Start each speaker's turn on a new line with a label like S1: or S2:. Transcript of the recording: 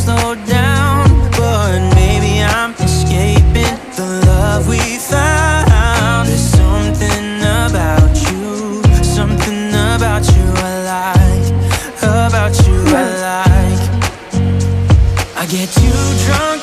S1: slow down, but maybe I'm escaping the love we found. There's something about you, something about you I like, about you I like. I get too drunk